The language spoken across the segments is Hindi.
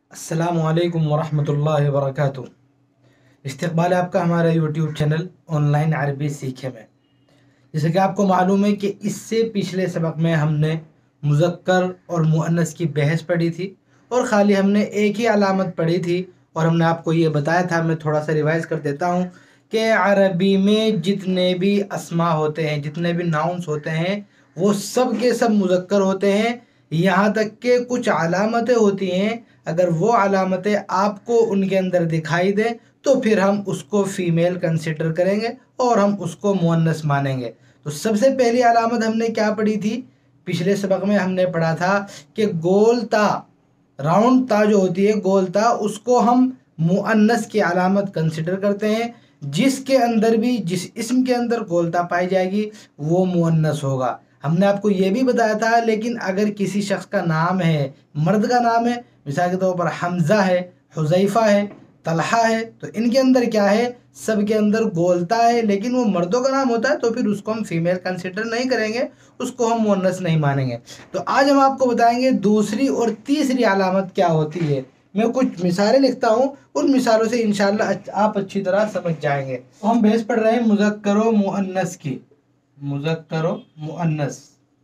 अस्सलामुअलैकुम वरहमतुल्लाहि वबरकातुहू। इस्तक़बाल है आपका हमारा यूट्यूब चैनल ऑनलाइन अरबी सीखे में। जैसे कि आपको मालूम है कि इससे पिछले सबक में हमने मुज़क्कर और मुअन्नस की बहस पढ़ी थी और ख़ाली हमने एक ही अलामत पढ़ी थी और हमने आपको ये बताया था। मैं थोड़ा सा रिवाइज़ कर देता हूँ कि अरबी में जितने भी अस्मा होते हैं, जितने भी नाउन्स होते हैं, वो सब के सब मुज़क्कर होते हैं। यहाँ तक के कुछ अलामतें होती हैं, अगर वो अलामतें आपको उनके अंदर दिखाई दें तो फिर हम उसको फ़ीमेल कंसिडर करेंगे और हम उसको मुअन्नस मानेंगे। तो सबसे पहली अलामत हमने क्या पढ़ी थी? पिछले सबक में हमने पढ़ा था कि गोल ता, राउंड ता जो होती है गोल ता, उसको हम मुअन्नस की अलामत कंसिडर करते हैं। जिसके अंदर भी जिस इस्म के अंदर गोल ता पाई जाएगी वो मुअन्नस होगा। हमने आपको ये भी बताया था, लेकिन अगर किसी शख्स का नाम है, मर्द का नाम है, मिसाल के तौर पर हमज़ा है, हुज़ैफ़ा है, तलहा है, तो इनके अंदर क्या है? सब के अंदर गोलता है, लेकिन वो मर्दों का नाम होता है तो फिर उसको हम फीमेल कंसिडर नहीं करेंगे, उसको हम मुअन्नस नहीं मानेंगे। तो आज हम आपको बताएंगे दूसरी और तीसरी अलामत क्या होती है। मैं कुछ मिसालें लिखता हूँ, उन मिसालों से इंशाल्लाह आप अच्छी तरह समझ जाएंगे। तो हम बहस पढ़ रहे हैं मुज़क्कर व मुअन्नस की। मुज़क्कर व मुअन्नस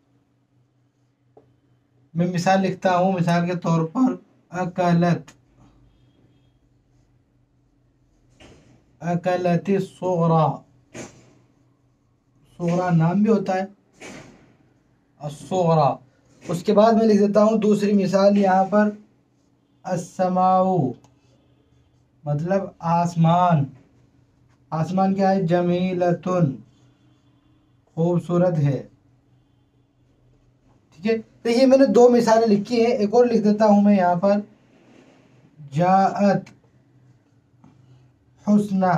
मैं मिसाल लिखता हूँ, मिसाल के तौर पर अकलत, अकलती सुगरा, सुगरा नाम भी होता है सुगरा। उसके बाद मैं लिख देता हूँ दूसरी मिसाल यहाँ पर, अस्समाउ मतलब आसमान। आसमान क्या है? जमीलतुन, खूबसूरत है। ठीक है, तो ये मैंने दो मिसालें लिखी है, एक और लिख देता हूँ मैं यहाँ पर, जाअत हुस्ना,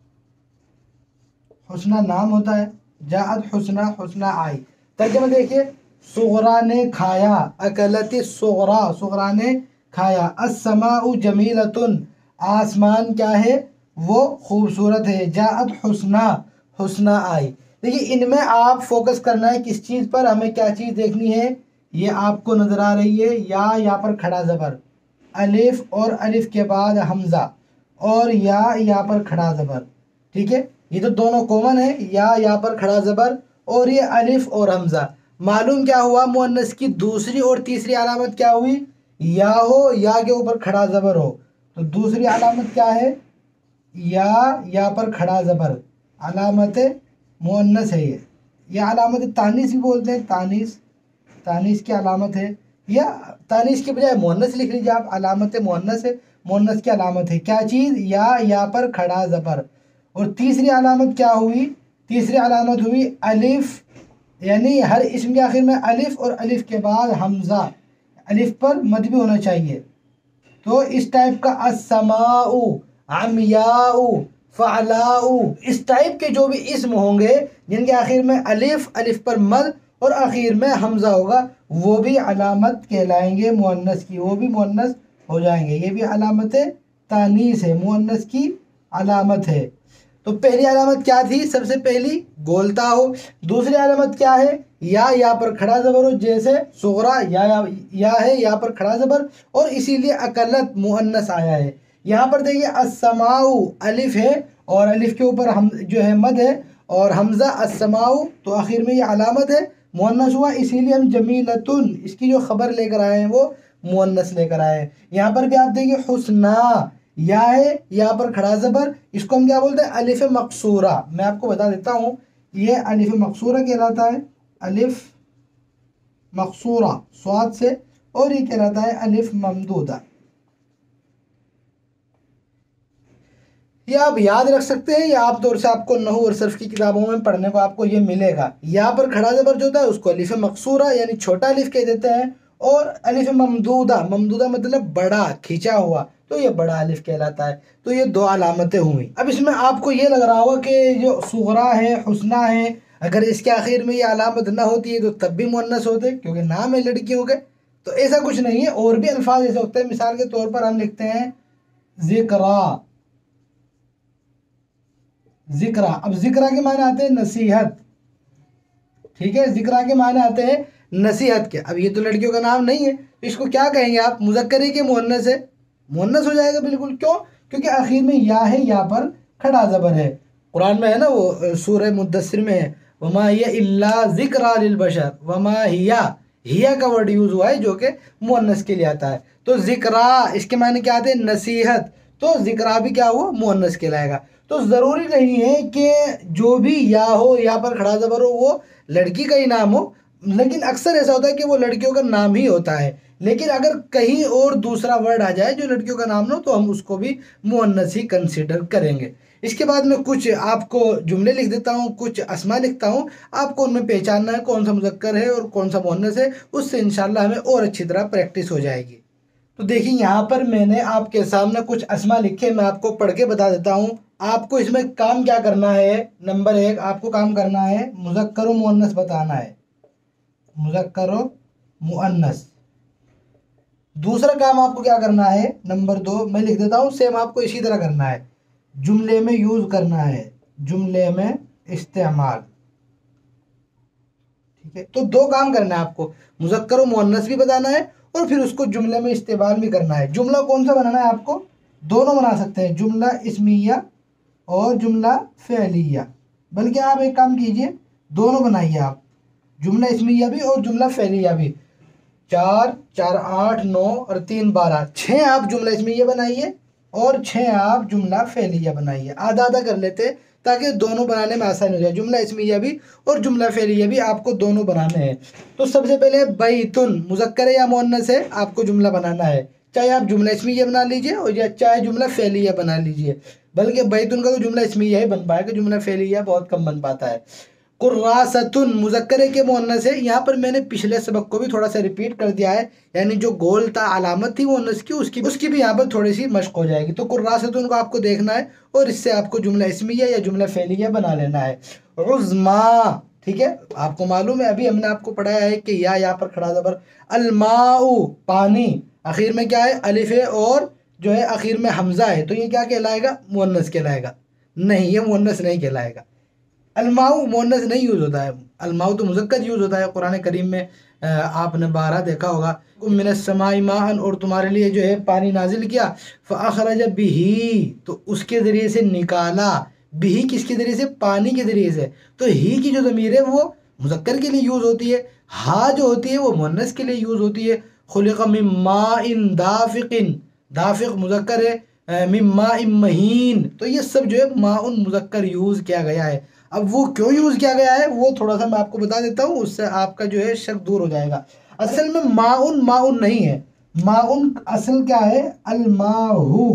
हुस्ना नाम होता है, जाअत हुस्ना, हुस्ना आई। तर्जुमा देखिए, सुगरा ने खाया, अकलती सुगरा, सुगरा ने खाया, अस्समाउ जमीलतुन, आसमान क्या है? वो खूबसूरत है, जाअत हुस्ना, हुस्ना आई। देखिए, इनमें आप फोकस करना है किस चीज़ पर, हमें क्या चीज़ देखनी है? ये आपको नज़र आ रही है या यहाँ पर खड़ा ज़बर, अलिफ और अलिफ के बाद हमज़ा, और या यहाँ पर खड़ा ज़बर। ठीक है, ये तो दोनों कॉमन है, या यहाँ पर खड़ा ज़बर और ये अलिफ और हमज़ा। मालूम क्या हुआ? मुअन्नस की दूसरी और तीसरी अलामत क्या हुई? या हो, या के ऊपर खड़ा ज़बर हो। तो दूसरी अलामत क्या है? या यहाँ पर खड़ा ज़बर, अलामत मुअन्नस है ये अलामत तानीस भी बोलते हैं, तानीस, तानीस की अलामत है, या तानीस के बजाय मुअन्नस लिख लीजिए आप, अलामत मुअन्नस है, मुअन्नस की अलामत है क्या चीज़? या यहाँ पर खड़ा ज़बर। और तीसरी अलामत क्या हुई? तीसरी अलामत हुई अलिफ, यानी हर इसम के आखिर में अलिफ और अलिफ के बाद हमज़ा, अलिफ पर मद भी होना चाहिए। तो इस टाइप का अस्समाउ, अमयाउ, फ़अलाउ, इस टाइप के जो भी इस्म होंगे जिनके आखिर में अलिफ, अलिफ पर मद और आखिर में हमज़ा होगा, वो भी अलामत कहलाएंगे मुअन्नस की, वो भी मुअन्नस हो जाएंगे। ये भी अलामत तानीस है, मुअन्नस की अलामत है। तो पहली अलामत क्या थी? सबसे पहली गोलता हो। दूसरी अलामत क्या है? या यहाँ पर खड़ा ज़बर हो, जैसे सुगरा या है, यहाँ पर खड़ा ज़बर, और इसीलिए अकलत मुअन्नस आया है। यहाँ पर देखिए, अस्समाउ अलिफ है और अलिफ के ऊपर हम जो है मद है, और हमज़ा अस्समाउ, तो आखिर में ये अलामत है, मुअन्नस हुआ, इसीलिए हम जमीलतुन, इसकी जो खबर लेकर आए हैं वो मुअन्नस लेकर आए हैं। यहाँ पर भी आप देखिए, हुस्ना, या है, यहाँ पर खड़ा ज़बर, इसको हम क्या बोलते हैं? अलिफ मकसूरा। मैं आपको बता देता हूँ, ये अलिफ मकसूरा कहलाता है, अलिफ मकसूरा स्वाद से, और ये कहलाता है अलिफ ममदूदा। ये आप याद रख सकते हैं, या आप तौर से आपको नहू और सर्फ की किताबों में पढ़ने को आपको ये मिलेगा। यहाँ पर खड़ा ज़बर जो होता है उसको अलिफ मकसूरा यानी छोटा अलिफ कह देते हैं, और अलिफ ममदूदा, ममदूदा मतलब बड़ा, खींचा हुआ, तो ये बड़ा अलिफ कहलाता है। तो ये दो अलामतें हुई। अब इसमें आपको ये लग रहा होगा कि जो सुगरा है, हुस्ना है, अगर इसके आखिर में ये अलामत ना होती है तो तब भी मुअन्नस होते, क्योंकि नाम है लड़कियों के। तो ऐसा कुछ नहीं है, और भी अल्फाज ऐसे होते हैं। मिसाल के तौर पर हम लिखते हैं ज़िक्रा, ज़िक्रा। अब ज़िक्रा के माने आते हैं नसीहत। ठीक है, ज़िक्रा के माने आते हैं नसीहत के। अब ये तो लड़कियों का नाम नहीं है, तो इसको क्या कहेंगे आप? मुज़क्कर ही के मुअन्नस है, मुअन्नस हो जाएगा बिल्कुल। क्यों? क्योंकि आखिर में या है, या पर खड़ा ज़बर है। कुरान में है ना, वो सूरह मुद्दस्सिर में है, वमा हिया इल्ला ज़िक्रा लिल बशर, वमा हिया का वर्ड यूज़ हुआ है जो कि मुअन्नस के लिए आता है। तो ज़िक्रा इसके मायने क्या आते हैं? नसीहत। तो ज़िक्रा भी क्या हुआ? मुअन्नस कहलाएगा। तो ज़रूरी नहीं है कि जो भी या हो, या पर खड़ा ज़बर हो, वो लड़की का ही नाम हो, लेकिन अक्सर ऐसा होता है कि वो लड़कियों का नाम ही होता है। लेकिन अगर कहीं और दूसरा वर्ड आ जाए जो लड़कियों का नाम ना हो, तो हम उसको भी मुअन्नस ही कंसिडर करेंगे। इसके बाद में कुछ आपको जुमले लिख देता हूँ, कुछ अस्मा लिखता हूँ, आपको उनमें पहचानना है कौन सा मुज़क्कर है और कौन सा मुअन्नस है। उससे इंशाल्लाह हमें और अच्छी तरह प्रैक्टिस हो जाएगी। तो देखिए, यहाँ पर मैंने आपके सामने कुछ अस्मा लिखे, मैं आपको पढ़ के बता देता हूँ। आपको इसमें काम क्या करना है? नंबर 1 आपको काम करना है मुज़क्कर व मुअन्नस बताना है, मुज़क्कर व मुअन्नस। दूसरा काम आपको क्या करना है? नंबर 2 मैं लिख देता हूँ, सेम आपको इसी तरह करना है, जुमले में यूज़ करना है, जुमले में इस्तेमाल। ठीक है, तो 2 काम करना है आपको, मुज़क्कर व मुअन्नस भी बताना है और फिर उसको जुमले में इस्तेमाल भी करना है। जुमला कौन सा बनाना है आपको? दोनों बना सकते हैं, जुमला इस्मिया और जुमला फ़ेलिया। बल्कि आप एक काम कीजिए, दोनों बनाइए आप, जुमला इस्मिया भी और जुमला फ़ेलिया भी। 4 4 8 9 और 3 12, 6 आप जुमला इस्मिया बनाइए और 6 आप जुमला फ़ेलिया बनाइए। आधा आधा कर लेते ताकि दोनों बनाने में आसानी हो जाए। जुमला इस्मिया भी और जुमला फ़ेलिया भी आपको दोनों बनाने हैं। तो सबसे पहले बैतुन मुज़क्कर है या मुअन्नस है, आपको जुमला बनाना है। चाहे आप जुमला इस्मिया बना लीजिए और या चाहे जुमला फ़ेलिया बना लीजिए। बल्कि बैतुन का तो जुमला इस्मिया ही बन पाएगा, जुमला फ़ेलिया बहुत कम बन पाता है। कुर्रासतुन मुज़क्कर के मुअन्नस है। यहाँ पर मैंने पिछले सबक को भी थोड़ा सा रिपीट कर दिया है, यानी जो गोल था अलामत थी मुअन्नस की, उसकी भी यहाँ पर थोड़ी सी मश्क हो जाएगी। तो कुर्रासतुन को आपको देखना है और इससे आपको जुमला इस्मिया या जुमला फ़ेलिया बना लेना है। उज़्मा, ठीक है, आपको मालूम है, अभी हमने आपको पढ़ाया है कि या यहाँ पर खड़ा ज़बर, अलमाउ पानी, आखिर में क्या है? अलिफ है और जो है आखिर में हमज़ा है, तो ये क्या कहलाएगा? मुअन्नस कहलाएगा। नहीं, ये मुअन्नस नहीं कहलाएगा। अलमाऊ मुअन्नस नहीं यूज़ होता है, अलमाऊ तो मुज़क्कर यूज़ होता है। कुरान करीम में आपने 12 देखा होगा, मिनस समाई माअन, और तुम्हारे लिए जो है पानी नाजिल किया, फ़अख़रज बिही, तो उसके ज़रिए से निकाला। बिही किसके ज़रिए से? पानी के ज़रिए से। तो ही की जो ज़मीर है वो मुज़क्कर के लिए यूज़ होती है, हा जो होती है वो मुअन्नस के लिए यूज़ होती है। खुलिक़ मिन माइन दाफ़िक़िन, दाफ़िक़ मुज़क्कर है, मिन माइन महीन, तो ये सब जो है माउन मुज़क्कर यूज़ किया गया है। अब वो क्यों यूज़ किया गया है वो थोड़ा सा मैं आपको बता देता हूँ, उससे आपका जो है शक दूर हो जाएगा। असल में माउन माउन नहीं है, माउन असल क्या है? अलमाहू,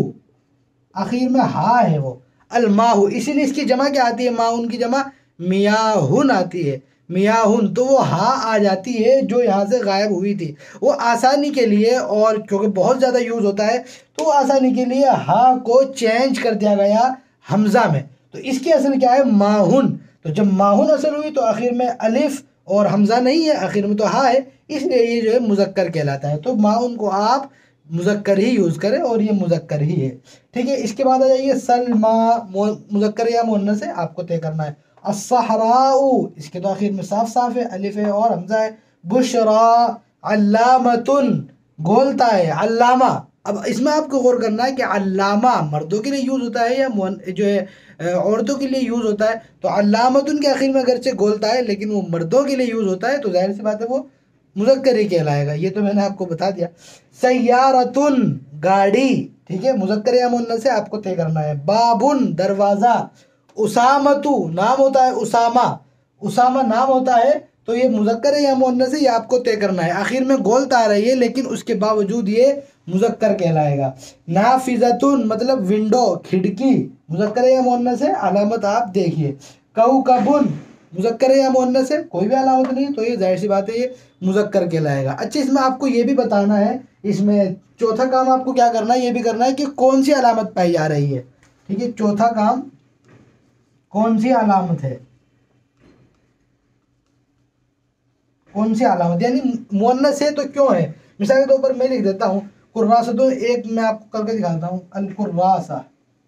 आखिर में हा है वो, अलमाहू, इसीलिए इसकी जमा क्या आती है? माउन की जमा मियाहुन आती है, मियाहुन। तो वो हा आ जाती है जो यहाँ से गायब हुई थी, वो आसानी के लिए, और क्योंकि बहुत ज़्यादा यूज़ होता है तो आसानी के लिए हा को चेंज कर दिया गया हमज़ा में। तो इसकी असल क्या है? माहुन। तो जब माहुन असल हुई तो आखिर में अलिफ और हमज़ा नहीं है, आखिर में तो हा है, इसलिए ये जो है मुज़क्कर कहलाता है। तो माहुन को आप मुज़क्कर ही यूज़ करें और ये मुज़क्कर ही है। ठीक है, इसके बाद आ जाइए सलमा, मुज़क्कर या मुअन्नस है, आपको तय करना है। अस्सहराउ, इसके तो आखिर में साफ साफ है, अलिफ है और हमज़ा है। बुशरा, अल्लामतुन, गोलता है, अल्लामा। अब इसमें आपको गौर करना है कि अल्लामा मर्दों के लिए यूज़ होता है या जो है औरतों के लिए यूज़ होता है। तो अल्लामतुन के आखिर में अगरचे गोलता है, लेकिन वो मर्दों के लिए यूज़ होता है, तो जाहिर सी बात है वो मुज़क्कर ही कहलाएगा। ये तो मैंने आपको बता दिया। सय्यारतुन, गाड़ी, ठीक है, मुज़क्कर या मुअन्नस है, आपको तय करना है। बाबुन, दरवाज़ा। उसामतु, नाम होता है उसामा, उसामा नाम होता है, तो ये मुज़क्कर है या मुअन्नस है, ये आपको तय करना है। आखिर में गोलता आ रही है लेकिन उसके बावजूद ये मुज़क्कर कहलाएगा। नाफिज़तुन मतलब विंडो, खिड़की, मुज़क्कर है या मुअन्नस है, अलामत आप देखिए। कौकबुन, मुज़क्कर है या मुअन्नस है, कोई भी अलामत नहीं, तो ये जाहिर सी बात है ये मुज़क्कर कहलाएगा। अच्छा, इसमें आपको ये भी बताना है, इसमें चौथा काम आपको क्या करना है, ये भी करना है कि कौन सी अलामत पाई जा रही है। ठीक है, चौथा काम कौन सी अलामत है, कौन सी अलामत, यानी मुअन्नस है तो क्यों है। मिसाल के तौर पर मैं लिख देता हूँ कुर्रासा, तो एक मैं आपको करके दिखाता हूँ, अल कुर्रासा,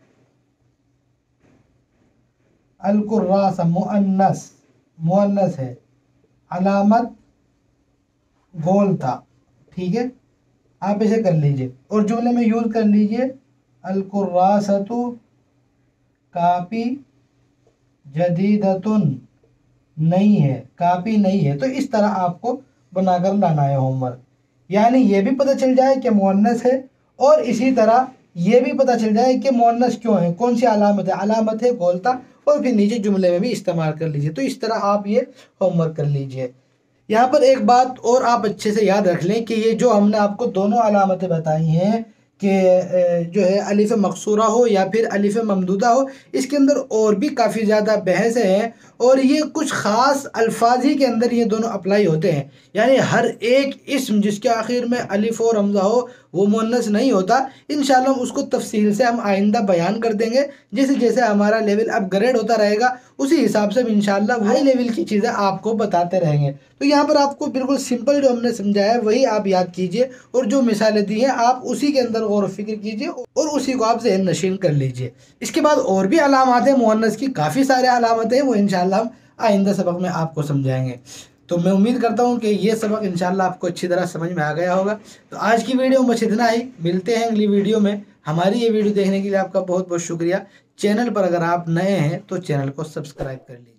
अल कुर्रासा मुअन्नस, मुअन्नस है, अलामत गोल था। ठीक है, आप इसे कर लीजिए और जुमले में यूज़ कर लीजिए अल कुर्रासतु कापी जदीदतुन नहीं है, कापी नहीं है। तो इस तरह आपको बनाकर लाना है होमवर्क। यानी ये भी पता चल जाए कि मुअन्नस है और इसी तरह ये भी पता चल जाए कि मुअन्नस क्यों है, कौन सी अलामत है बोलता, और फिर नीचे जुमले में भी इस्तेमाल कर लीजिए। तो इस तरह आप ये होमवर्क कर लीजिए। यहाँ पर एक बात और आप अच्छे से याद रख लें कि ये जो हमने आपको दोनों अलामतें बताई हैं कि जो है अलिफ मकसूरा हो या फिर अलिफ ममदूदा हो, इसके अंदर और भी काफ़ी ज़्यादा बहस है और ये कुछ ख़ास अल्फाज ही के अंदर ये दोनों अप्लाई होते हैं। यानी हर एक इस्म जिसके आखिर में अलिफ और रमज़ा हो वो मुअन्नस नहीं होता। इंशाअल्लाह उसको तफसील से हम आइंदा बयान कर देंगे। जैसे जैसे हमारा लेवल अपग्रेड होता रहेगा उसी हिसाब से इंशाअल्लाह हाई लेवल की चीज़ें आपको बताते रहेंगे। तो यहाँ पर आपको बिल्कुल सिंपल जो हमने समझाया है वही आप याद कीजिए और जो मिसालें दी हैं आप उसी के अंदर गौर फिक्र कीजिए और उसी को आप ज़हन नशीन कर लीजिए। इसके बाद और भी अलामत है मुअन्नस की, काफ़ी सारे अलामत हैं, वो इंशाअल्लाह हम आइंदा सबक में आपको समझाएंगे। तो मैं उम्मीद करता हूँ कि ये सबक इंशाअल्लाह आपको अच्छी तरह समझ में आ गया होगा। तो आज की वीडियो में बस इतना ही, मिलते हैं अगली वीडियो में। हमारी ये वीडियो देखने के लिए आपका बहुत बहुत शुक्रिया। चैनल पर अगर आप नए हैं तो चैनल को सब्सक्राइब कर लीजिए।